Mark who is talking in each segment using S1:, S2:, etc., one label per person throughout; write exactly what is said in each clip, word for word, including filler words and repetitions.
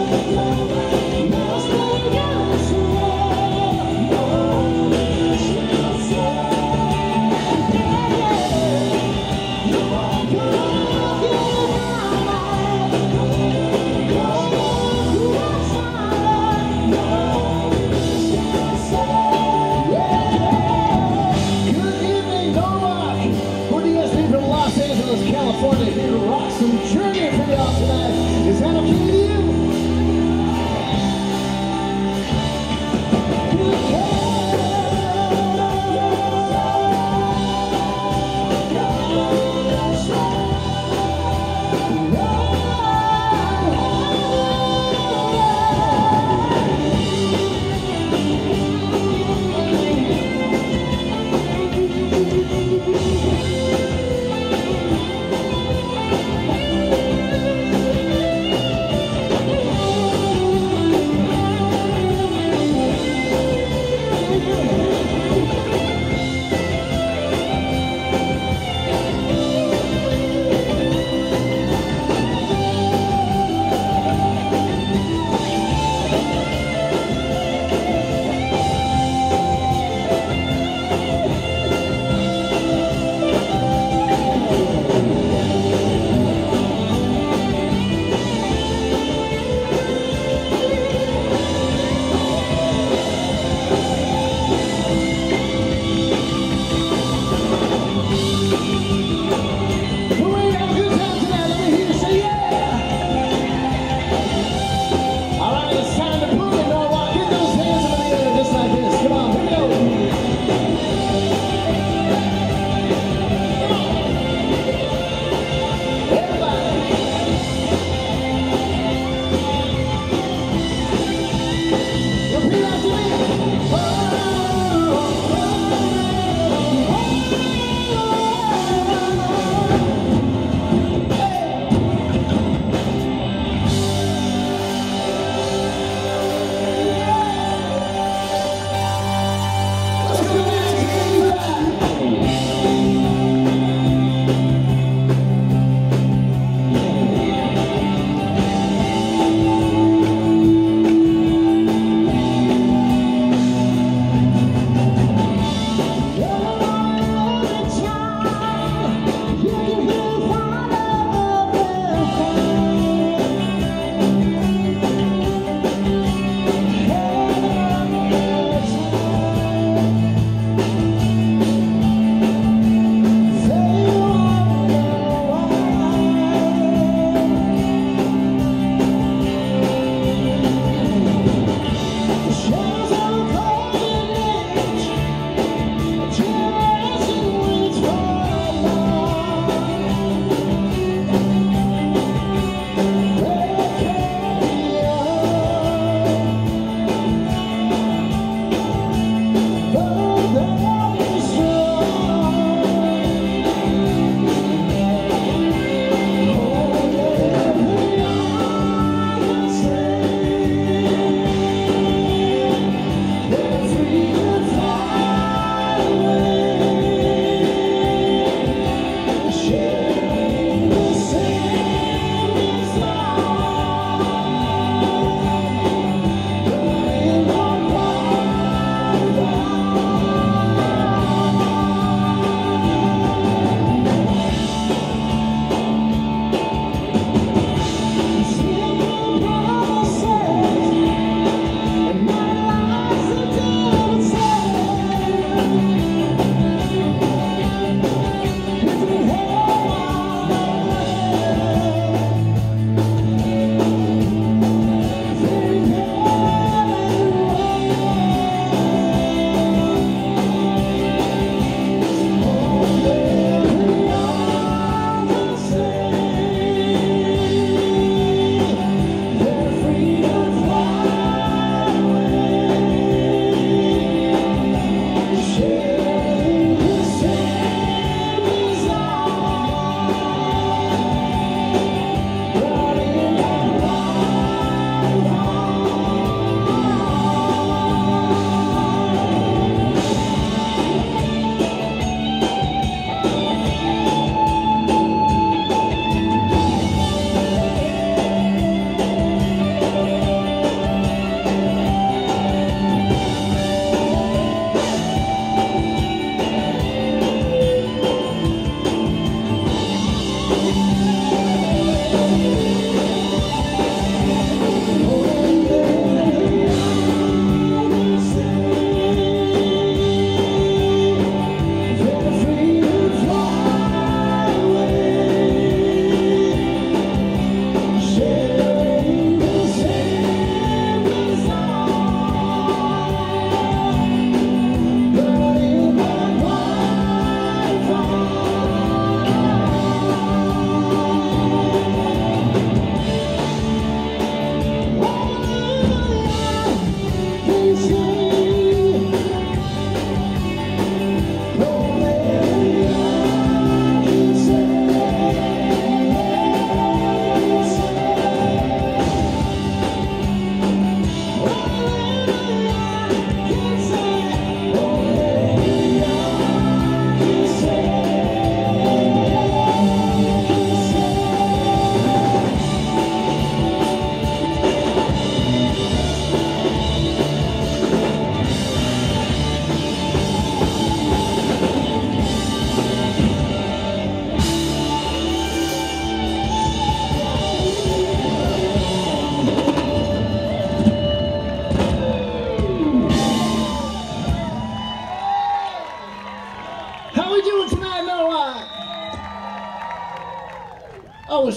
S1: California, here to rock some Journey for y'all tonight. Is that okay with you?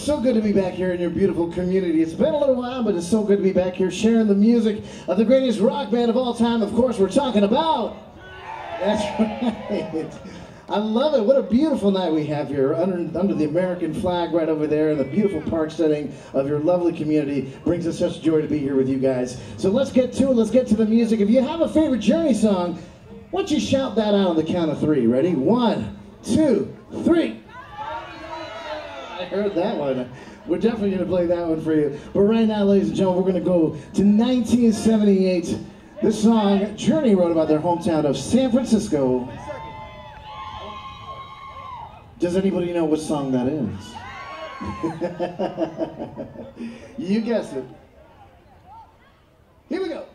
S1: it's so good to be back here in your beautiful community. It's been a little while, but it's so good to be back here sharing the music of the greatest rock band of all time. Of course, we're talking about... That's right. I love it. What a beautiful night we have here under, under the American flag right over there in the beautiful park setting of your lovely community. Brings us such joy to be here with you guys. So let's get to it. Let's get to the music. If you have a favorite Journey song, why don't you shout that out on the count of three? Ready? One, two, three. I heard that one. We're definitely going to play that one for you. But right now, ladies and gentlemen, we're going to go to nineteen seventy-eight. This song, Journey wrote about their hometown of San Francisco. Does anybody know what song that is? You guessed it. Here we go.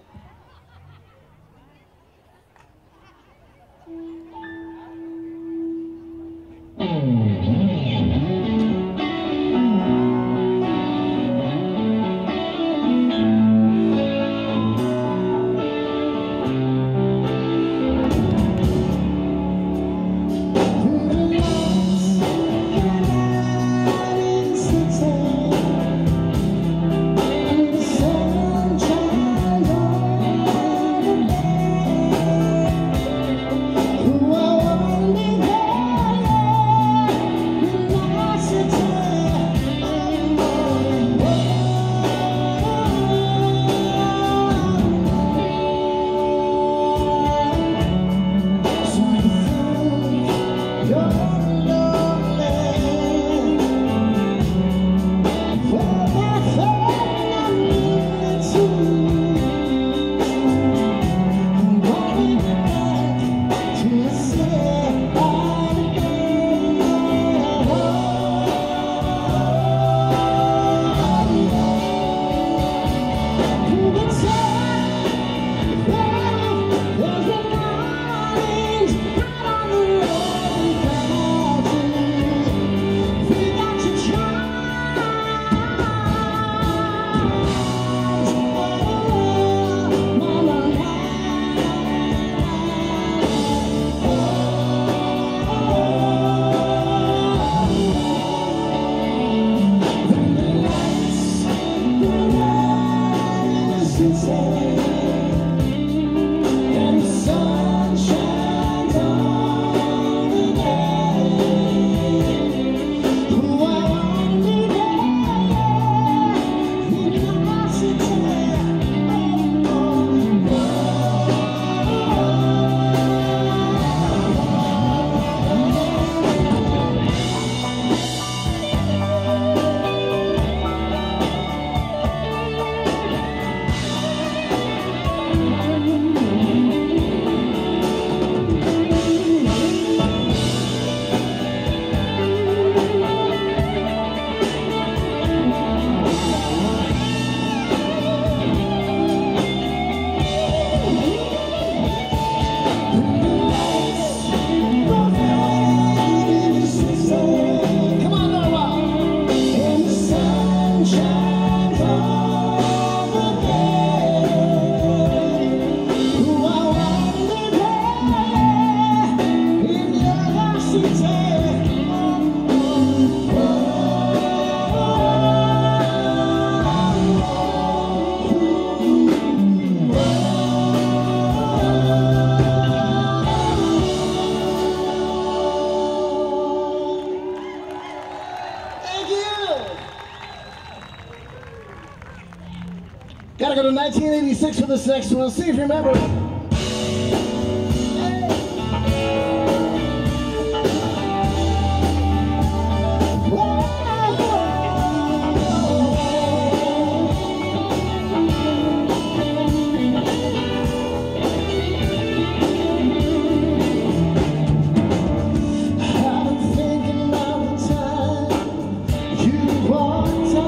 S1: Gotta go to nineteen eighty-six for this next one. See if you remember.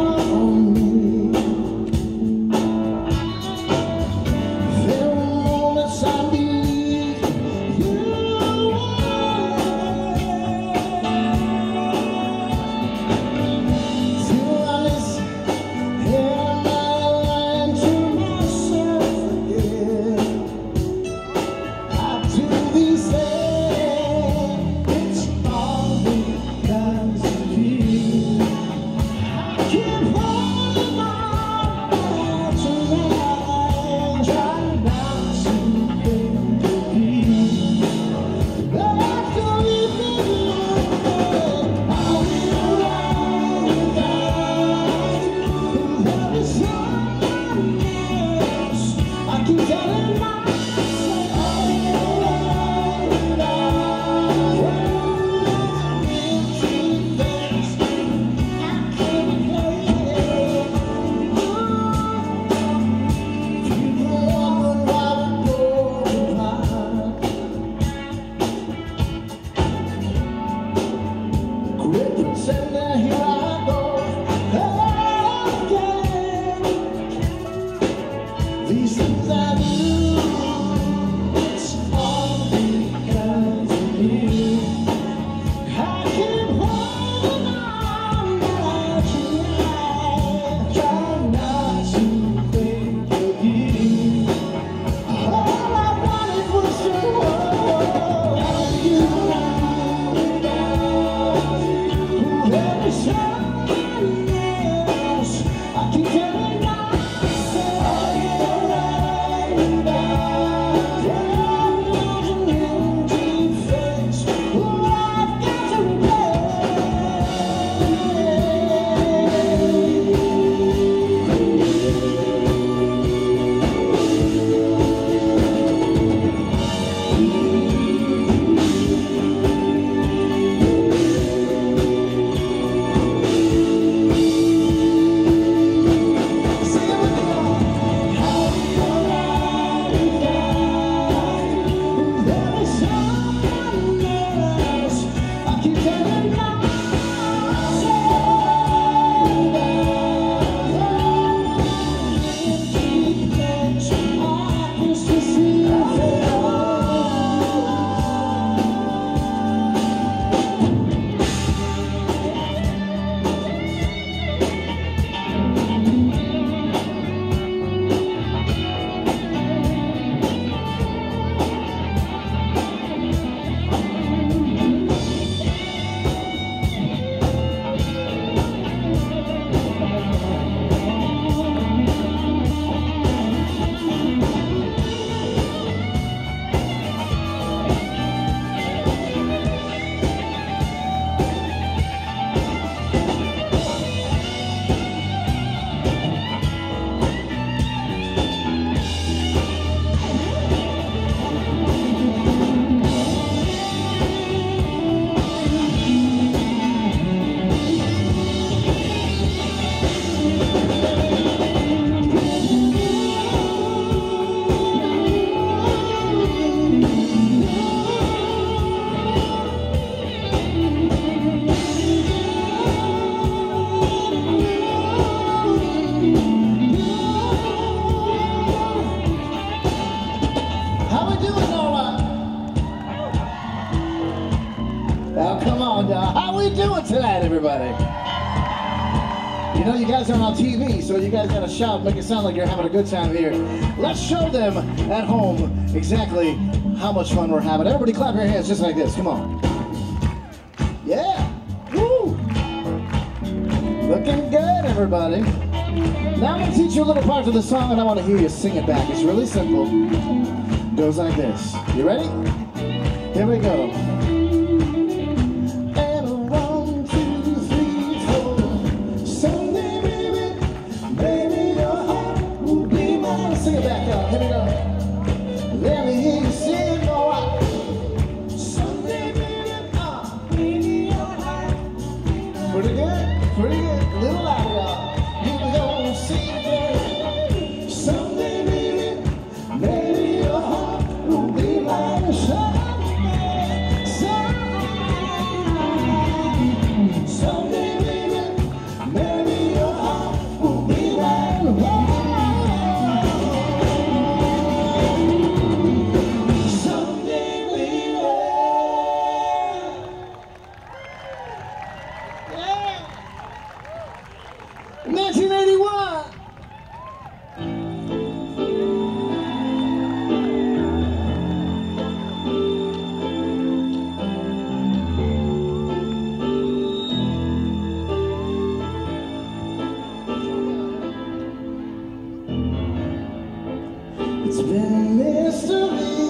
S1: There were tonight, everybody. You know, you guys aren't on T V, so you guys gotta shout, make it sound like you're having a good time here. Let's show them at home exactly how much fun we're having. Everybody clap your hands just like this, come on. Yeah, woo! Looking good, everybody. Now I'm gonna teach you a little part of the song and I wanna hear you sing it back. It's really simple. Goes like this. You ready? Here we go. Sing it back up. Here we go. Let me hear you sing, all right. Someday, baby, uh, maybe you're high. Pretty good, pretty good. A little louder, y'all. Here we go, sing it. Someday, baby, maybe your heart will be like a someday, someday. Someday, baby, maybe your heart will be like a someday. nineteen eighty-one. It's been a mystery.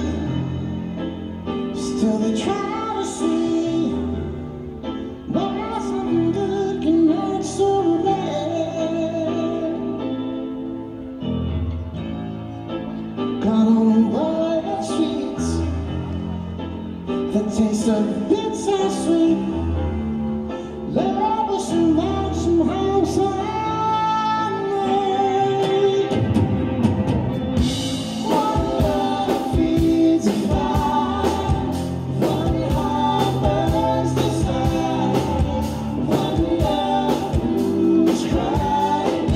S1: Still they try to see why something good can act so bad. Got on wide streets, the taste of bitter sweet. Love was some night, somehow, somehow. One love feeds a fire, one heart burns the sky, one love who's crying.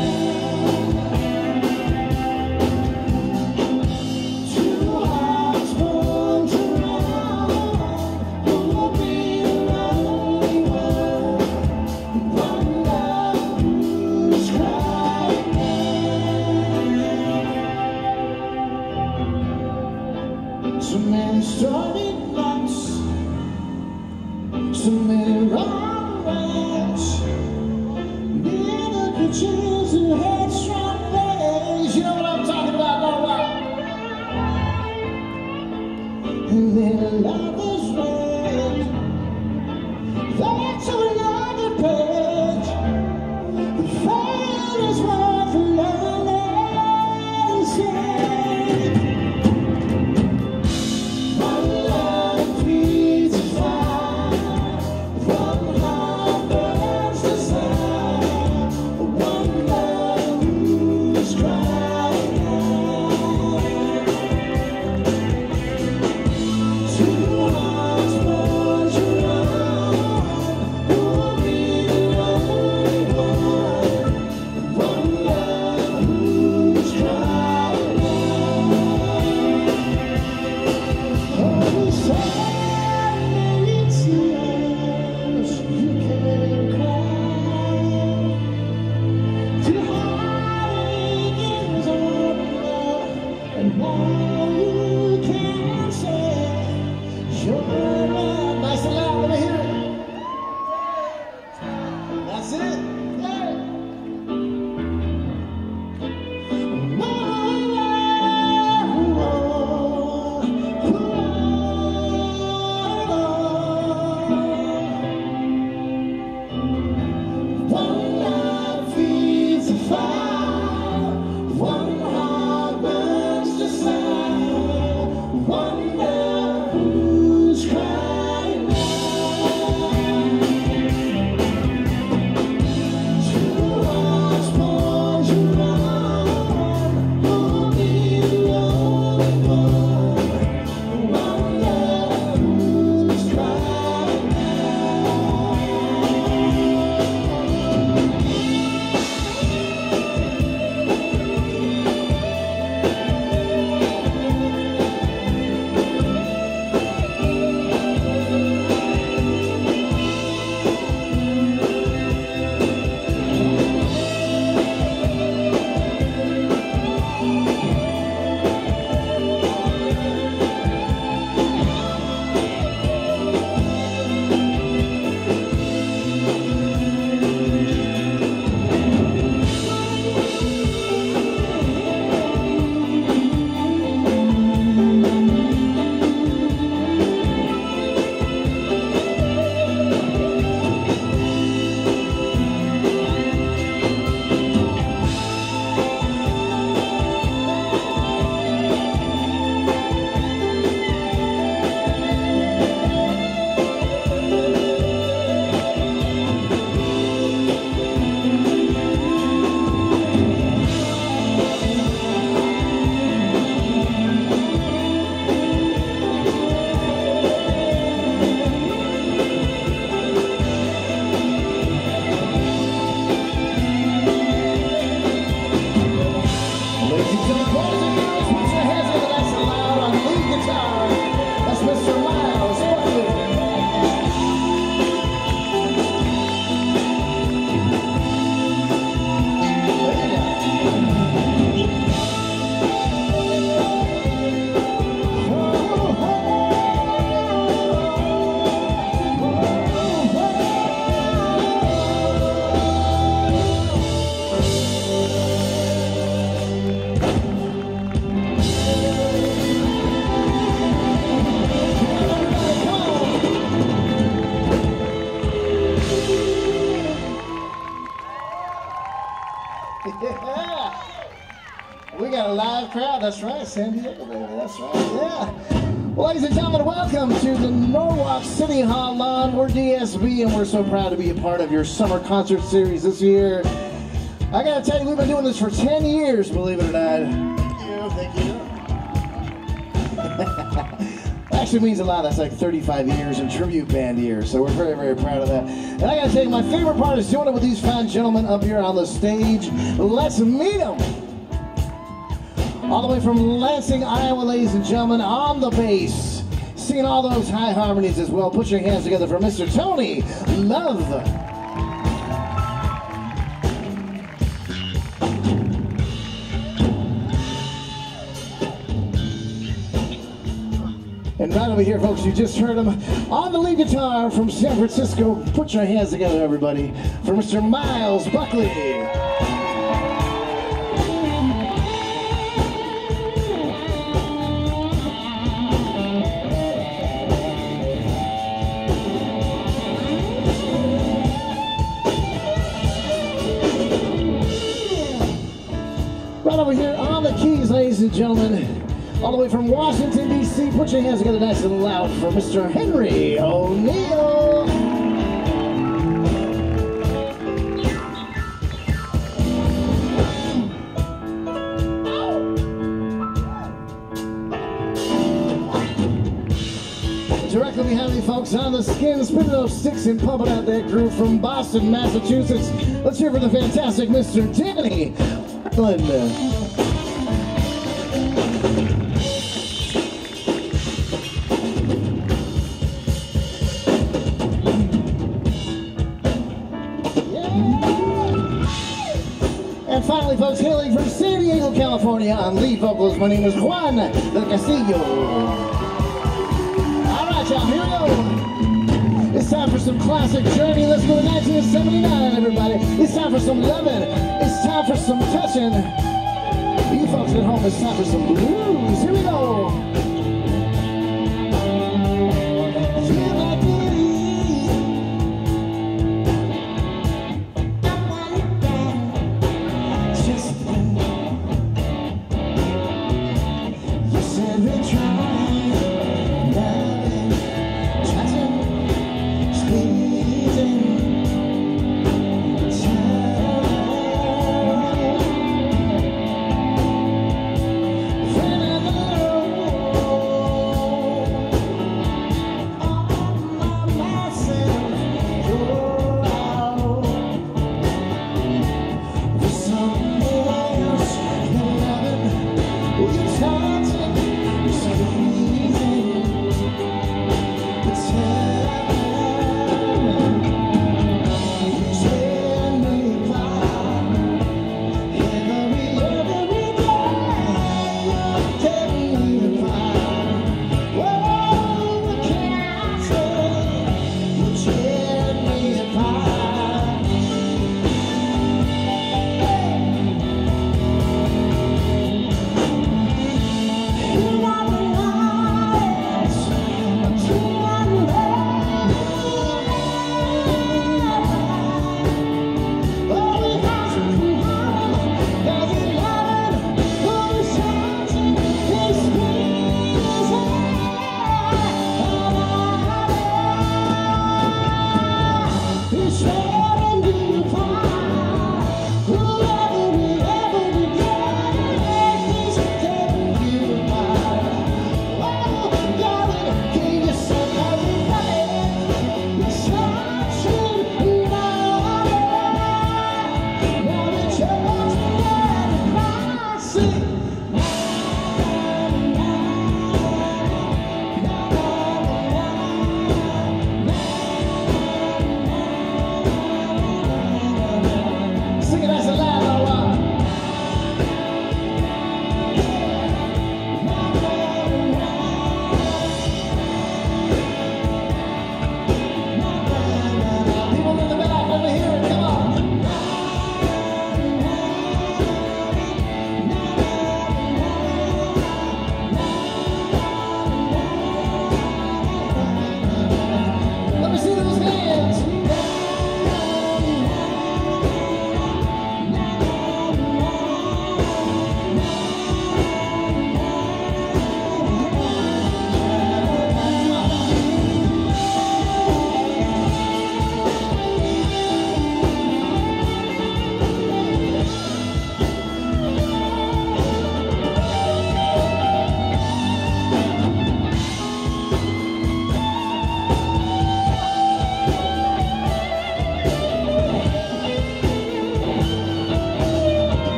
S1: Two hearts born to run, who will be alone got a live crowd. That's right, San Diego, baby. That's right, yeah. Well, ladies and gentlemen, welcome to the Norwalk City Hall lawn. We're D S B, and we're so proud to be a part of your summer concert series this year. I gotta tell you, we've been doing this for ten years, believe it or not. Thank you, thank you. Actually means a lot. That's like thirty-five years in tribute band years, so we're very, very proud of that. And I gotta tell you, my favorite part is doing it with these fine gentlemen up here on the stage. Let's meet them. All the way from Lansing, Iowa, ladies and gentlemen, on the bass, singing all those high harmonies as well. Put your hands together for Mister Tony Love. And right over here, folks, you just heard him on the lead guitar from San Francisco. Put your hands together, everybody, for Mister Miles Buckley. Right over here on the keys, ladies and gentlemen, all the way from Washington, D C, put your hands together nice and loud for Mister Henry O'Neill. Directly behind me, folks, on the skin, spinning those sticks and pumping out that groove from Boston, Massachusetts. Let's hear for the fantastic Mister Danny Glenn. And finally, folks, hailing from San Diego, California, on lead vocals, my name is Juan del Castillo. All right, y'all, here we go. It's time for some classic Journey. Let's go to nineteen seventy-nine, everybody. It's time for some loving. It's time for some touching. You folks at home, it's time for some blues. Here we go.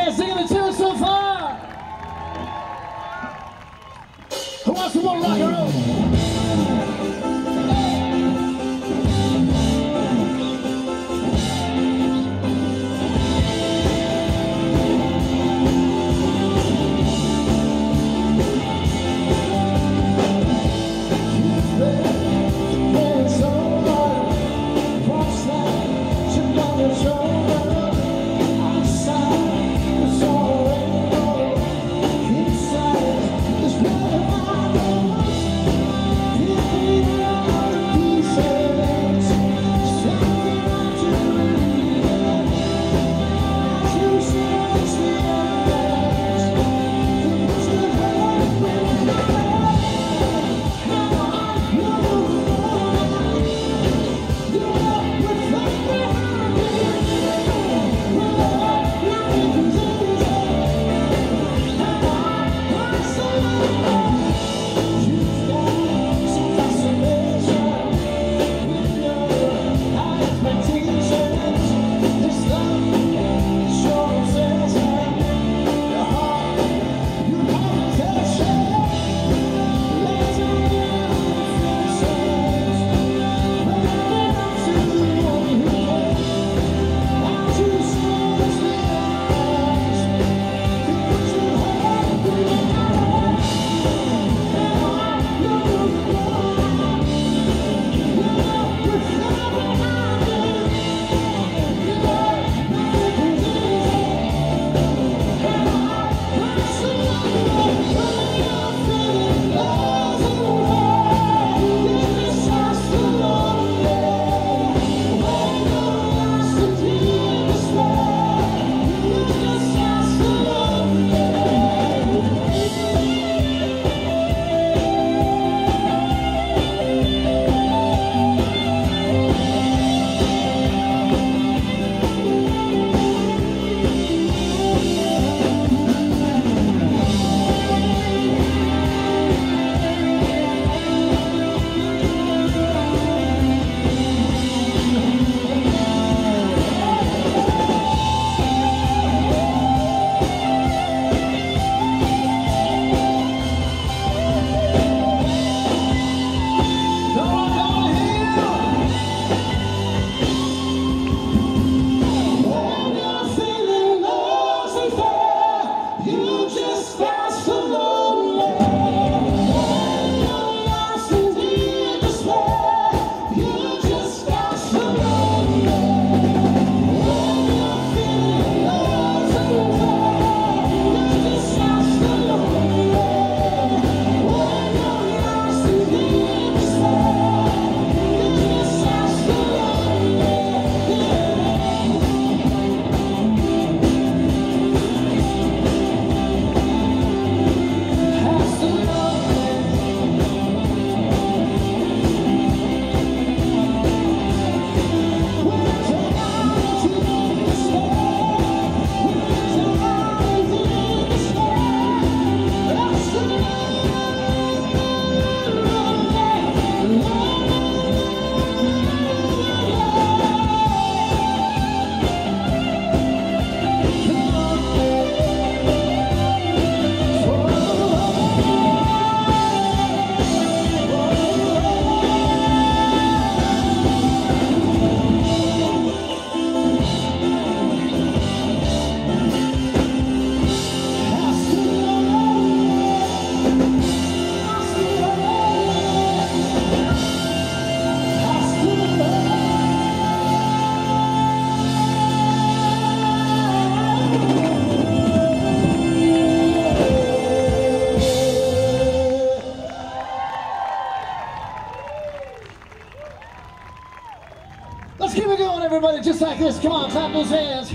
S1: guys digging the tune so far? Who wants some more rock and roll? Let's keep it going, everybody, just like this. Come on, clap those hands.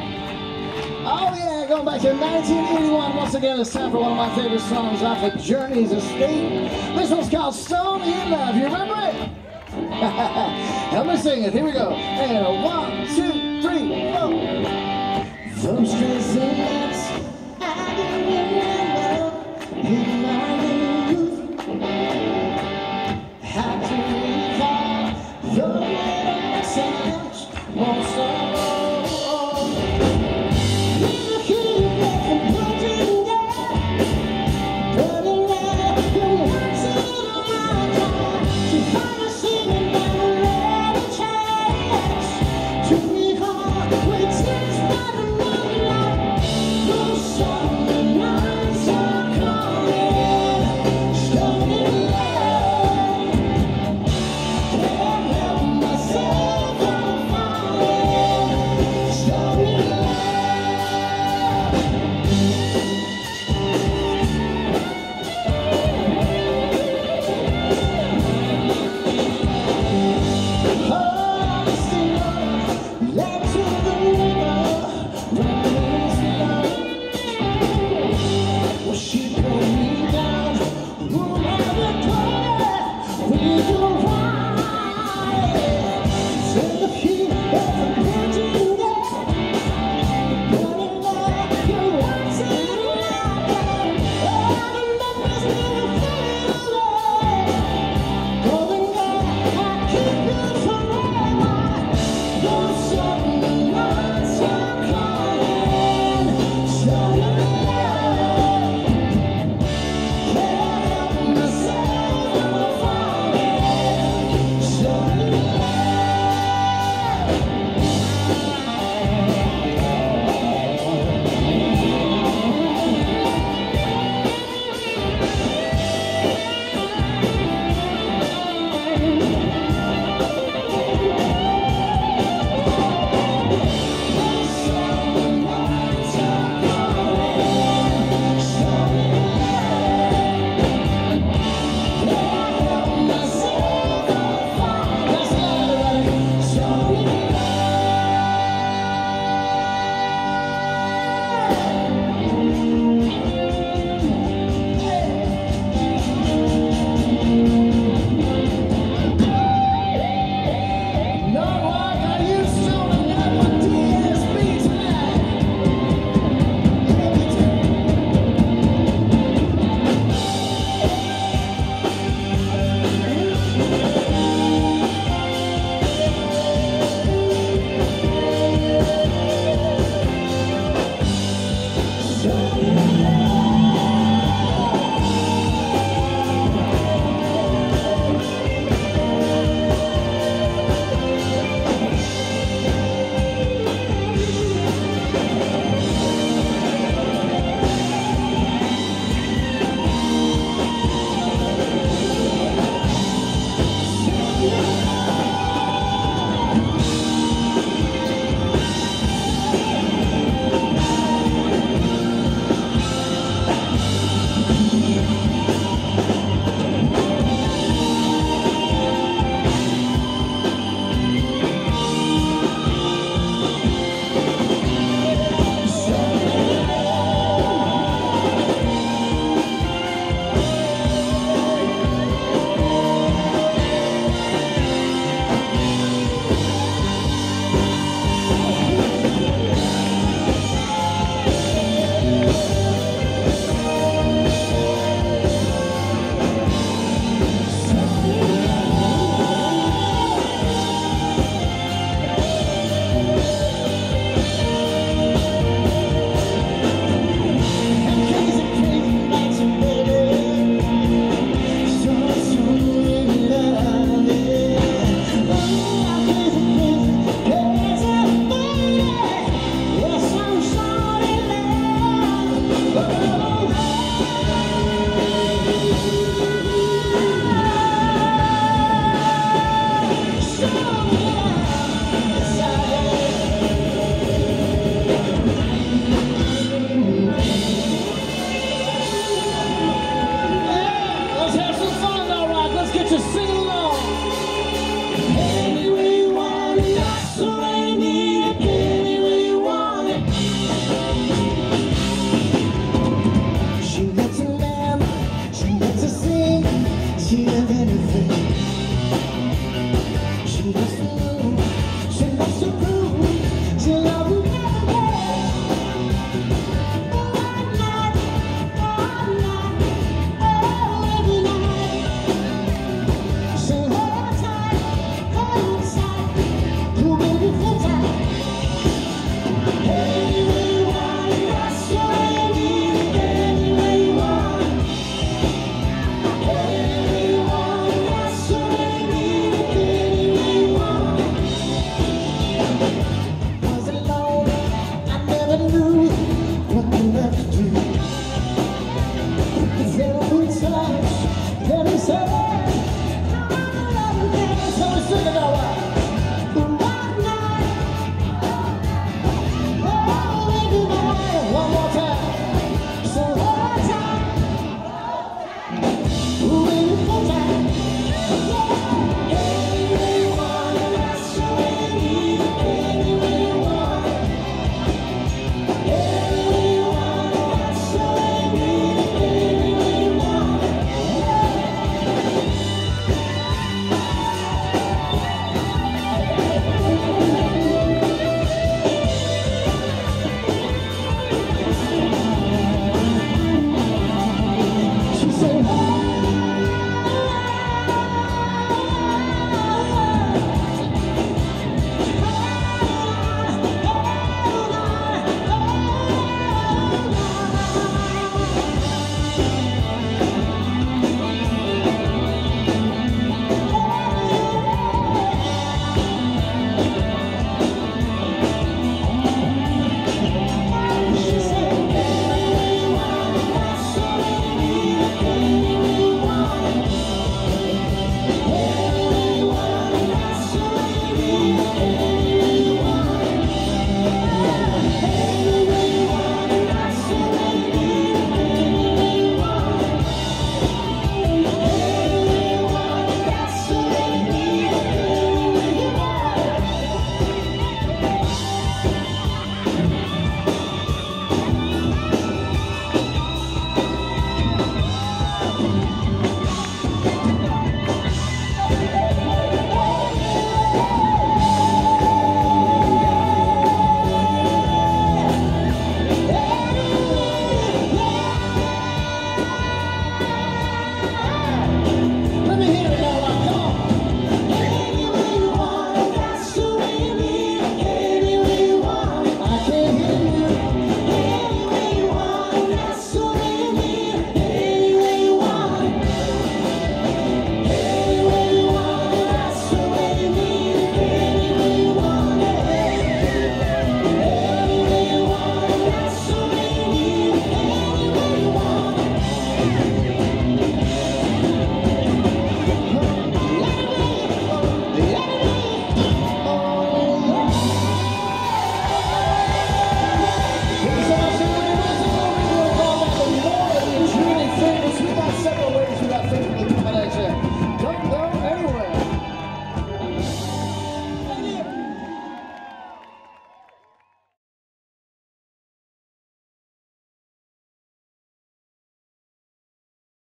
S1: Oh yeah, going back to nineteen eighty-one. Once again, it's time for one of my favorite songs off of Journey's Estate. This one's called Stone in Love. You remember it? Help me sing it. Here we go. And one, two, three, four. Those crazy nights I can remember in my youth. How to recall your little sounds, most of all. You can
S2: nobody knew what they left to do.